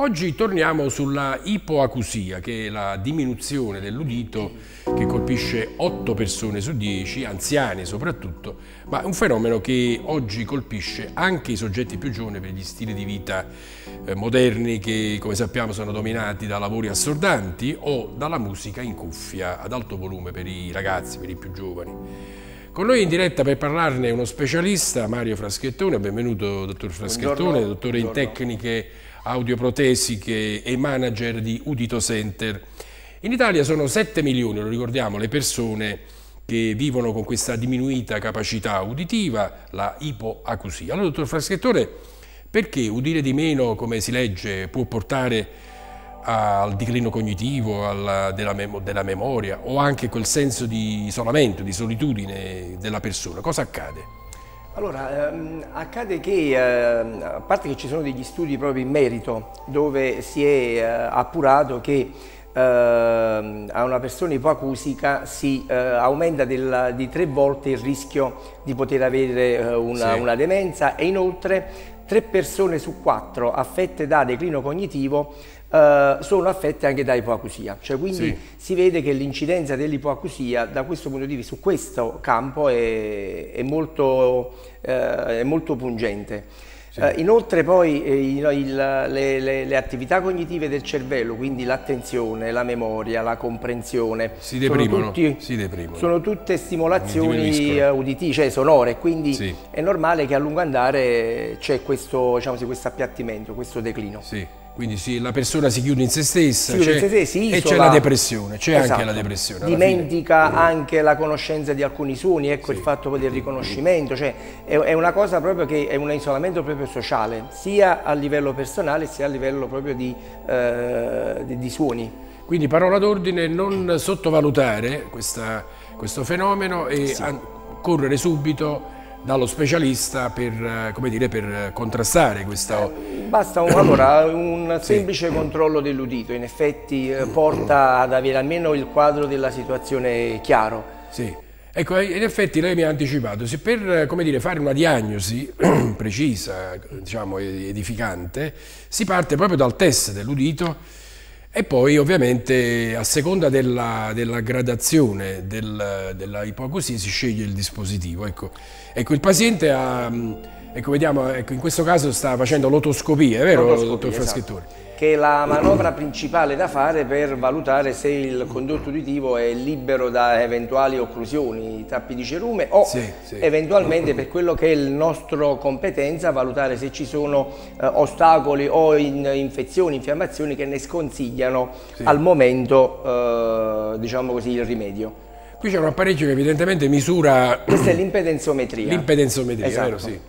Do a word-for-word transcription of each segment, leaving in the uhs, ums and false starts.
Oggi torniamo sulla ipoacusia, che è la diminuzione dell'udito che colpisce otto persone su dieci, anziani soprattutto, ma è un fenomeno che oggi colpisce anche i soggetti più giovani per gli stili di vita eh, moderni che, come sappiamo, sono dominati da lavori assordanti o dalla musica in cuffia ad alto volume per i ragazzi, per i più giovani. Con noi in diretta per parlarne uno specialista, Mario Fraschettone. Benvenuto, dottor Fraschettone, Buongiorno. dottore in Buongiorno. tecniche audioprotesiche e manager di Udito Center. In Italia sono sette milioni, lo ricordiamo, le persone che vivono con questa diminuita capacità uditiva, la ipoacusia. Allora, dottor Fraschettone, perché udire di meno, come si legge, può portare al declino cognitivo, alla, della, mem della memoria o anche quel senso di isolamento, di solitudine della persona? Cosa accade? Allora, ehm, accade che, ehm, a parte che ci sono degli studi proprio in merito, dove si è eh, appurato che ehm, a una persona ipoacusica si eh, aumenta del, di tre volte il rischio di poter avere eh, una, Sì. una demenza, e inoltre tre persone su quattro affette da declino cognitivo Uh, sono affette anche da ipoacusia, cioè quindi Sì. si vede che l'incidenza dell'ipoacusia da questo punto di vista, su questo campo, è, è, molto, uh, è molto pungente. Sì. Uh, inoltre poi eh, il, le, le, le attività cognitive del cervello, quindi l'attenzione, la memoria, la comprensione, Si deprimono, sono, tutti, si deprimono. sono tutte stimolazioni uditive, cioè sonore, quindi Sì. è normale che a lungo andare c'è questo, diciamo, questo appiattimento, questo declino. Sì. Quindi sì, la persona si chiude in se stessa, si chiude in se stessa, si e c'è la depressione, c'è esatto. anche la depressione. Dimentica fine. anche la conoscenza di alcuni suoni, ecco, sì. il fatto del riconoscimento, cioè è, è una cosa proprio che è un isolamento proprio sociale, sia a livello personale sia a livello proprio di, eh, di, di suoni. Quindi parola d'ordine: non sottovalutare questa, questo fenomeno e sì. correre subito dallo specialista per, come dire, per contrastare questa... Basta un, allora, un semplice sì. controllo dell'udito, in effetti eh, porta ad avere almeno il quadro della situazione chiaro. Sì, ecco, in effetti lei mi ha anticipato, se per, come dire, fare una diagnosi precisa, diciamo edificante, si parte proprio dal test dell'udito. E poi ovviamente a seconda della, della gradazione del, della ipoacusia si sceglie il dispositivo. Ecco, ecco il paziente ha, ecco, vediamo, ecco, in questo caso sta facendo l'otoscopia, è vero, dottor Fraschettone? Esatto. Che è la manovra principale da fare per valutare se il condotto uditivo è libero da eventuali occlusioni, tappi di cerume o sì, sì. eventualmente, per quello che è il nostro competenza, valutare se ci sono eh, ostacoli o in, infezioni, infiammazioni che ne sconsigliano sì. al momento, eh, diciamo così, il rimedio. Qui c'è un apparecchio che evidentemente misura... Questa è l'impedensometria. L'impedenzometria, esatto. vero? Sì.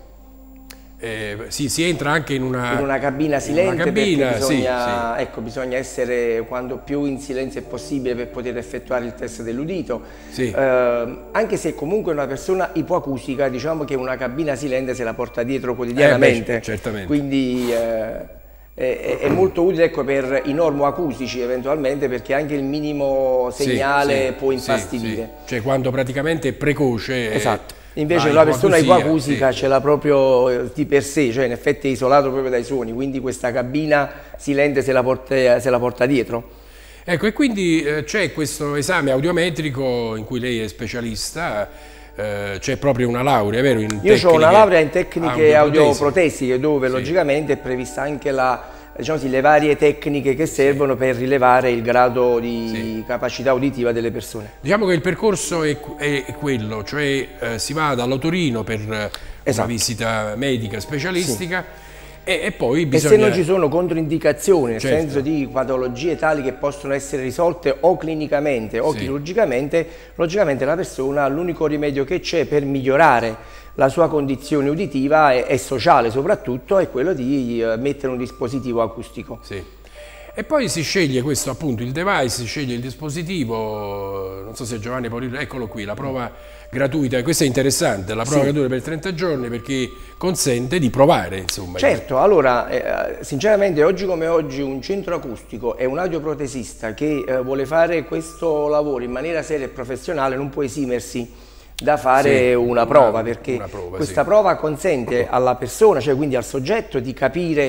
Eh, sì, si entra anche in una, in una cabina silente, una cabina, perché bisogna, sì, sì. Ecco, bisogna essere quanto più in silenzio è possibile per poter effettuare il test dell'udito. Sì. Eh, anche se comunque una persona ipoacusica, diciamo che una cabina silente se la porta dietro quotidianamente. Eh beh, certamente. Quindi eh, è, è molto utile, ecco, per i normoacusici eventualmente, perché anche il minimo segnale sì, può infastidire. Sì, sì. Cioè quando praticamente è precoce. Esatto. Invece una persona ipoacusica sì. ce l'ha proprio di per sé, cioè in effetti è isolato proprio dai suoni, quindi questa cabina silente se la porta, se la porta dietro. Ecco, e quindi eh, c'è questo esame audiometrico in cui lei è specialista, eh, c'è proprio una laurea, vero? In Io ho una laurea in tecniche audioprotesiche, audioprotesiche, dove sì. logicamente è prevista anche la... diciamo così, le varie tecniche che servono sì. per rilevare il grado di sì. capacità uditiva delle persone. Diciamo che il percorso è, è, è quello, cioè eh, si va dall'otorino per esatto. una visita medica specialistica sì. e, e poi bisogna... E se non ci sono controindicazioni, nel certo. senso di patologie tali che possono essere risolte o clinicamente o sì. chirurgicamente, logicamente la persona, l'unico rimedio che c'è per migliorare la sua condizione uditiva è, è sociale soprattutto, è quello di uh, mettere un dispositivo acustico. Sì. E poi si sceglie questo, appunto, il device, si sceglie il dispositivo, non so se Giovanni Paolillo, eccolo qui, la prova gratuita, questa è interessante, la prova sì. gratuita per trenta giorni, perché consente di provare, insomma. Certo, allora, eh, sinceramente oggi come oggi un centro acustico e un audioprotesista che eh, vuole fare questo lavoro in maniera seria e professionale non può esimersi da fare sì, una prova, perché una prova, questa sì. prova consente alla persona, cioè quindi al soggetto, di capire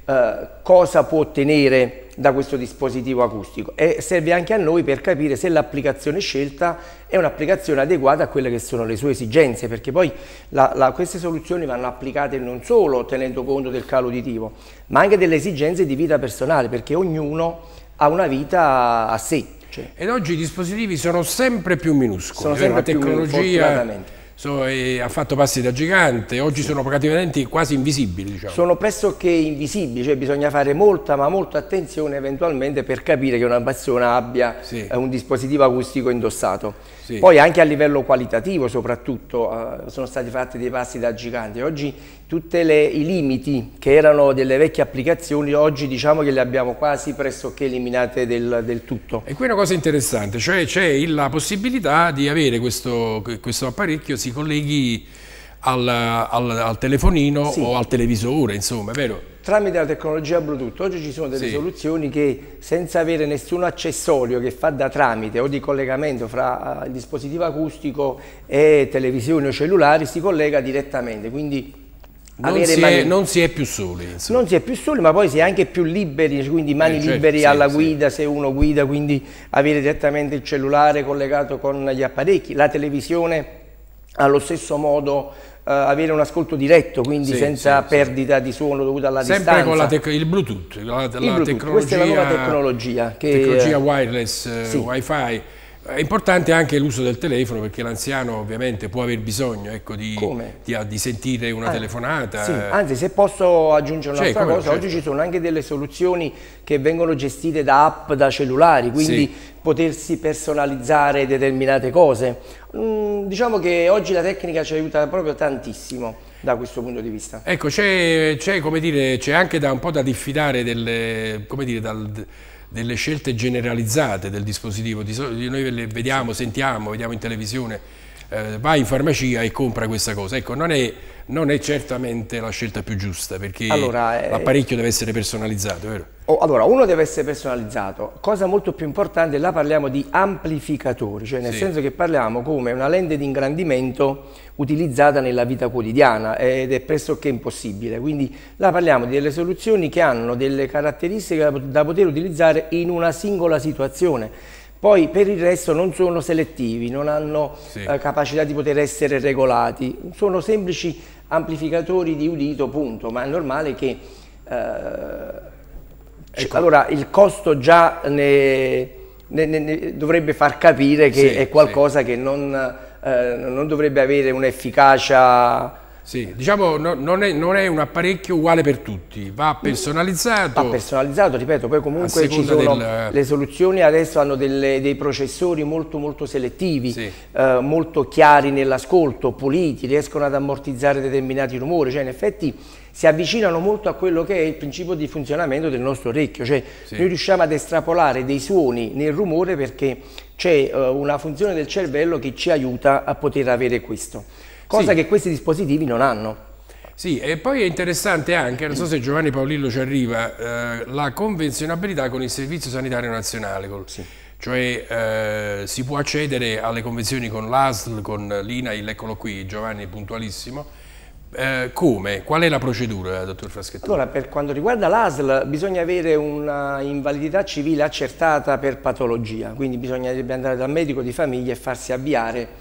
eh, cosa può ottenere da questo dispositivo acustico, e serve anche a noi per capire se l'applicazione scelta è un'applicazione adeguata a quelle che sono le sue esigenze, perché poi la, la, queste soluzioni vanno applicate non solo tenendo conto del calo uditivo, ma anche delle esigenze di vita personale, perché ognuno ha una vita a sé. Cioè. Ed oggi i dispositivi sono sempre più minuscoli, sono sempre la più tecnologia so, eh, ha fatto passi da gigante, oggi sì. sono praticamente quasi invisibili. Diciamo. Sono pressoché invisibili, cioè bisogna fare molta ma molta attenzione eventualmente per capire che una persona abbia sì. eh, un dispositivo acustico indossato. Sì. Poi anche a livello qualitativo soprattutto eh, sono stati fatti dei passi da gigante. Oggi tutti i limiti che erano delle vecchie applicazioni, oggi diciamo che le abbiamo quasi pressoché eliminate del, del tutto. E qui una cosa interessante, cioè c'è la possibilità di avere questo, questo apparecchio si colleghi al, al, al telefonino sì. o al televisore, insomma, è vero? Tramite la tecnologia Bluetooth. Oggi ci sono delle sì. soluzioni che senza avere nessun accessorio che fa da tramite o di collegamento fra il dispositivo acustico e televisioni o cellulari si collega direttamente, quindi non si, è, non si è più soli. Insomma. Non si è più soli, ma poi si è anche più liberi, quindi mani eh, certo, liberi sì, alla guida sì. se uno guida, quindi avere direttamente il cellulare collegato con gli apparecchi, la televisione allo stesso modo uh, avere un ascolto diretto, quindi sì, senza sì, perdita sì. di suono dovuta alla sempre distanza. Sempre con la il Bluetooth, la, la il Bluetooth. tecnologia, questa è la nuova tecnologia. Che, tecnologia wireless, sì. wifi. È importante anche l'uso del telefono, perché l'anziano ovviamente può aver bisogno ecco, di, di, di sentire una ah, telefonata. Sì. Anzi, se posso aggiungere un'altra cioè, cosa, certo. oggi ci sono anche delle soluzioni che vengono gestite da app, da cellulari, quindi sì. potersi personalizzare determinate cose. Mm, diciamo che oggi la tecnica ci aiuta proprio tantissimo da questo punto di vista. Ecco, c'è come dire, c'è anche da un po' da diffidare delle, come dire, dal... delle scelte generalizzate del dispositivo. Noi le vediamo, sentiamo, vediamo in televisione, eh, vai in farmacia e compra questa cosa. Ecco, non è, non è certamente la scelta più giusta, perché allora, eh, l'apparecchio deve essere personalizzato, vero? Oh, allora, uno deve essere personalizzato. Cosa molto più importante, là parliamo di amplificatori, cioè nel sì. senso che parliamo come una lente di ingrandimento utilizzata nella vita quotidiana ed è pressoché impossibile. Quindi là parliamo di delle soluzioni che hanno delle caratteristiche da poter utilizzare in una singola situazione. Poi per il resto non sono selettivi, non hanno sì. eh, capacità di poter essere regolati, sono semplici amplificatori di udito, punto, ma è normale che... Eh, Ecco. Allora il costo già ne, ne, ne dovrebbe far capire che sì, è qualcosa sì. che non, eh, non dovrebbe avere un'efficacia. Sì, diciamo no, non, è, non è un apparecchio uguale per tutti, va personalizzato. Va personalizzato, ripeto, poi comunque ci sono del... le soluzioni adesso hanno delle, dei processori molto molto selettivi, sì. eh, molto chiari nell'ascolto, puliti, riescono ad ammortizzare determinati rumori, cioè in effetti si avvicinano molto a quello che è il principio di funzionamento del nostro orecchio, cioè sì. noi riusciamo ad estrapolare dei suoni nel rumore perché c'è uh, una funzione del cervello che ci aiuta a poter avere questo, cosa sì. che questi dispositivi non hanno. Sì, e poi è interessante anche, non so se Giovanni Paolillo ci arriva, eh, la convenzionabilità con il Servizio Sanitario Nazionale, col, sì. cioè eh, si può accedere alle convenzioni con l'A S L, con l'I N A I L, eccolo qui, Giovanni è puntualissimo. Eh, come? Qual è la procedura, dottor Fraschettini? Allora, per quanto riguarda l'A S L bisogna avere una invalidità civile accertata per patologia, quindi bisognerebbe andare dal medico di famiglia e farsi avviare eh,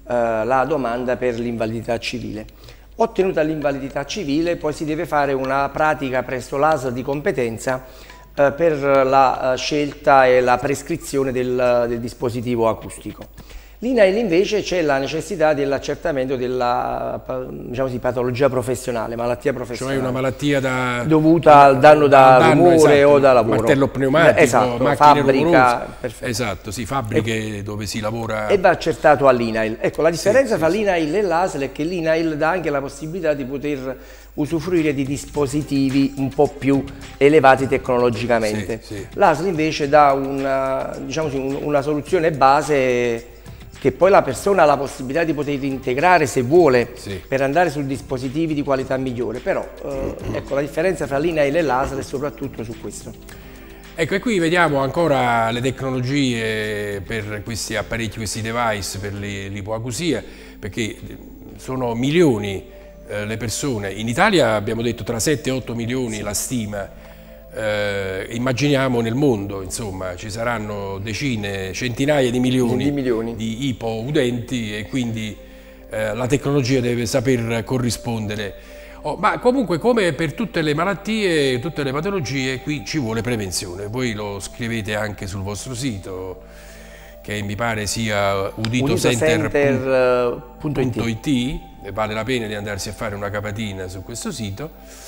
la domanda per l'invalidità civile. Ottenuta l'invalidità civile poi si deve fare una pratica presso l'A S L di competenza eh, per la uh, scelta e la prescrizione del, del dispositivo acustico. L'I N A I L invece c'è la necessità dell'accertamento della diciamo così, patologia professionale, malattia professionale. Cioè una malattia da, dovuta al danno da danno, rumore esatto, o da lavoro. Martello pneumatico, esatto, macchine fabbrica, esatto, sì, fabbriche e, dove si lavora. E va accertato all'I N A I L. Ecco, la differenza sì, tra sì, l'I N A I L e l'A S L è che l'I N A I L dà anche la possibilità di poter usufruire di dispositivi un po' più elevati tecnologicamente. Sì, sì. L'A S L invece dà una, diciamo così, una soluzione base che poi la persona ha la possibilità di poter integrare se vuole sì. per andare su dispositivi di qualità migliore, però eh, ecco, la differenza tra l'I N A I L e l'A S L è soprattutto su questo. Ecco, e qui vediamo ancora le tecnologie per questi apparecchi, questi device per l'ipoacusia, perché sono milioni eh, le persone. In Italia abbiamo detto tra sette e otto milioni, sì, la stima, eh, immaginiamo nel mondo, insomma, ci saranno decine, centinaia di milioni di, milioni. di ipoudenti e quindi eh, la tecnologia deve saper corrispondere. Oh, ma comunque, come per tutte le malattie, tutte le patologie, qui ci vuole prevenzione. Voi lo scrivete anche sul vostro sito, che mi pare sia uditocenter punto it, vale la pena di andarsi a fare una capatina su questo sito,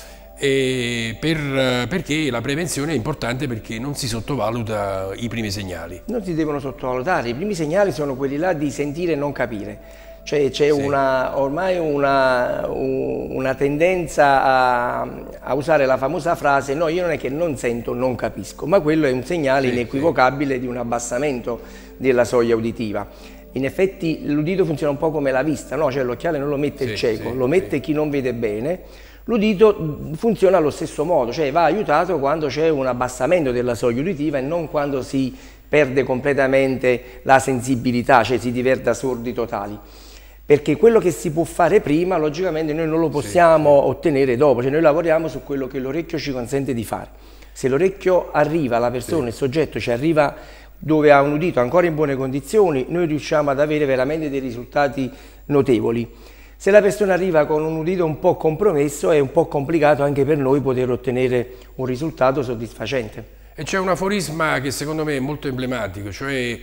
e per, perché la prevenzione è importante, perché non si sottovaluta i primi segnali. Non si devono sottovalutare, i primi segnali sono quelli là di sentire e non capire. Cioè c'è sì. ormai una, una tendenza a, a usare la famosa frase no, io non è che non sento, non capisco, ma quello è un segnale sì, inequivocabile sì. di un abbassamento della soglia uditiva. In effetti l'udito funziona un po' come la vista, no? Cioè l'occhiale non lo mette sì, il cieco, sì, lo mette sì. chi non vede bene. L'udito funziona allo stesso modo, cioè va aiutato quando c'è un abbassamento della soglia uditiva e non quando si perde completamente la sensibilità, cioè si diventa sordi totali. Perché quello che si può fare prima, logicamente noi non lo possiamo sì. ottenere dopo, cioè noi lavoriamo su quello che l'orecchio ci consente di fare. Se l'orecchio arriva, la persona, sì. il soggetto ci arriva dove ha un udito ancora in buone condizioni, noi riusciamo ad avere veramente dei risultati notevoli. Se la persona arriva con un udito un po' compromesso, è un po' complicato anche per noi poter ottenere un risultato soddisfacente. E c'è un aforisma che secondo me è molto emblematico, cioè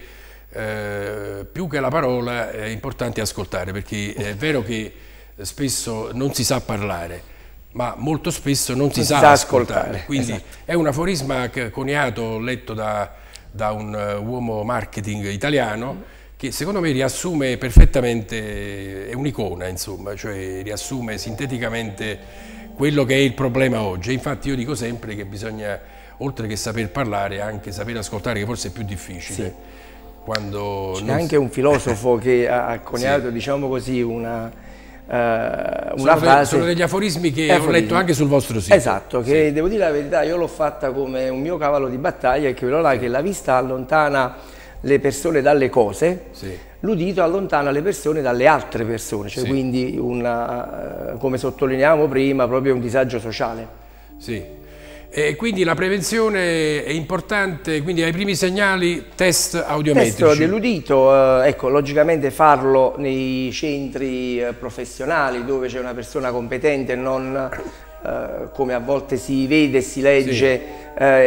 Eh, più che la parola è importante ascoltare, perché è vero che spesso non si sa parlare, ma molto spesso non si, non sa, si sa ascoltare, ascoltare. Quindi esatto. è un aforisma coniato, letto da, da un uomo marketing italiano, che secondo me riassume perfettamente, è un'icona, insomma, cioè riassume sinteticamente quello che è il problema oggi. Infatti io dico sempre che bisogna, oltre che saper parlare, anche saper ascoltare, che forse è più difficile. Sì. C'è anche un filosofo che ha coniato, sì. diciamo così, una, uh, una sono frase. De, sono degli aforismi che aforismi. ho letto anche sul vostro sito. Esatto, che sì. devo dire la verità, io l'ho fatta come un mio cavallo di battaglia, che quello là che la vista allontana le persone dalle cose, sì. l'udito allontana le persone dalle altre persone, cioè sì. quindi una, come sottolineiamo prima, proprio un disagio sociale. Sì. E quindi la prevenzione è importante, quindi ai primi segnali test audiometrici. Test dell'udito, eh, ecco, logicamente farlo nei centri eh, professionali dove c'è una persona competente, non eh, come a volte si vede e si legge, sì. eh,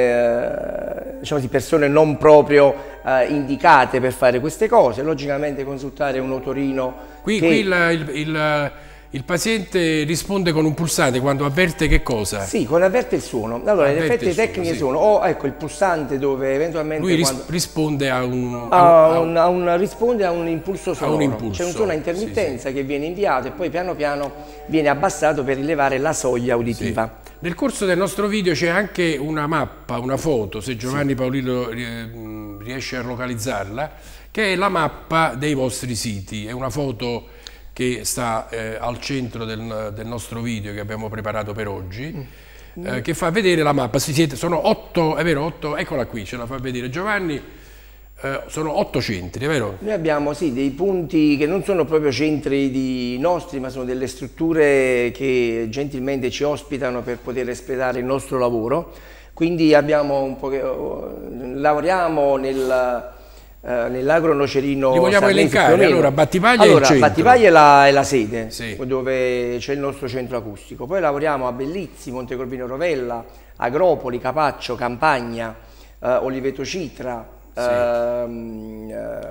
eh, diciamo di persone non proprio eh, indicate per fare queste cose. Logicamente consultare un otorino. Qui, che... qui il, il, il... Il paziente risponde con un pulsante quando avverte che cosa? Sì, quando avverte il suono. Allora, in effetti le tecniche sì. sono o ecco il pulsante dove eventualmente lui quando... risponde a un, a, a, un, a un risponde a un impulso sonoro. C'è un suono a intermittenza sì, sì. che viene inviato e poi piano piano viene abbassato per rilevare la soglia uditiva. Sì. Nel corso del nostro video c'è anche una mappa, una foto, se Giovanni sì. Paolillo riesce a localizzarla, che è la mappa dei vostri siti. È una foto che sta eh, al centro del, del nostro video che abbiamo preparato per oggi, mm. eh, che fa vedere la mappa. Si siete, sono otto, è vero, otto, eccola qui, ce la fa vedere Giovanni, eh, sono otto centri, è vero? Noi abbiamo sì dei punti che non sono proprio centri di nostri, ma sono delle strutture che gentilmente ci ospitano per poter espletare il nostro lavoro. Quindi abbiamo un po' lavoriamo nel... Uh, nell'agro nocerino. Li vogliamo elencare? Allora, Battipaglia allora, è il centro. Battipaglia è la, è la sede, sì. dove c'è il nostro centro acustico. Poi lavoriamo a Bellizzi, Montecorvino Rovella, Agropoli, Capaccio, Campagna, uh, Oliveto Citra, sì. uh,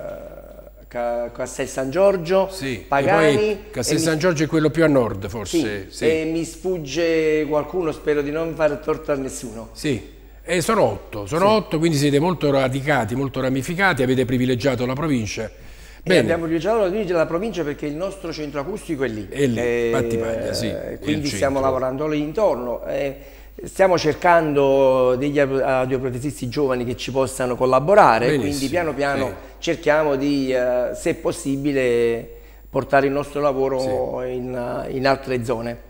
uh, Castel San Giorgio, sì. Pagani. Castel San Giorgio è quello più a nord, forse. Sì. Sì. E mi sfugge qualcuno, spero di non fare torto a nessuno. Sì. Eh, sono otto, sono sì. otto, quindi siete molto radicati, molto ramificati, avete privilegiato la provincia. Bene. Abbiamo privilegiato la provincia perché il nostro centro acustico è lì. È lì, eh, Battipaglia, sì. Quindi stiamo lavorando lì intorno. Eh, stiamo cercando degli audioprotesisti giovani che ci possano collaborare, benissimo, quindi piano piano sì. cerchiamo di, eh, se possibile, portare il nostro lavoro sì. in, in altre zone.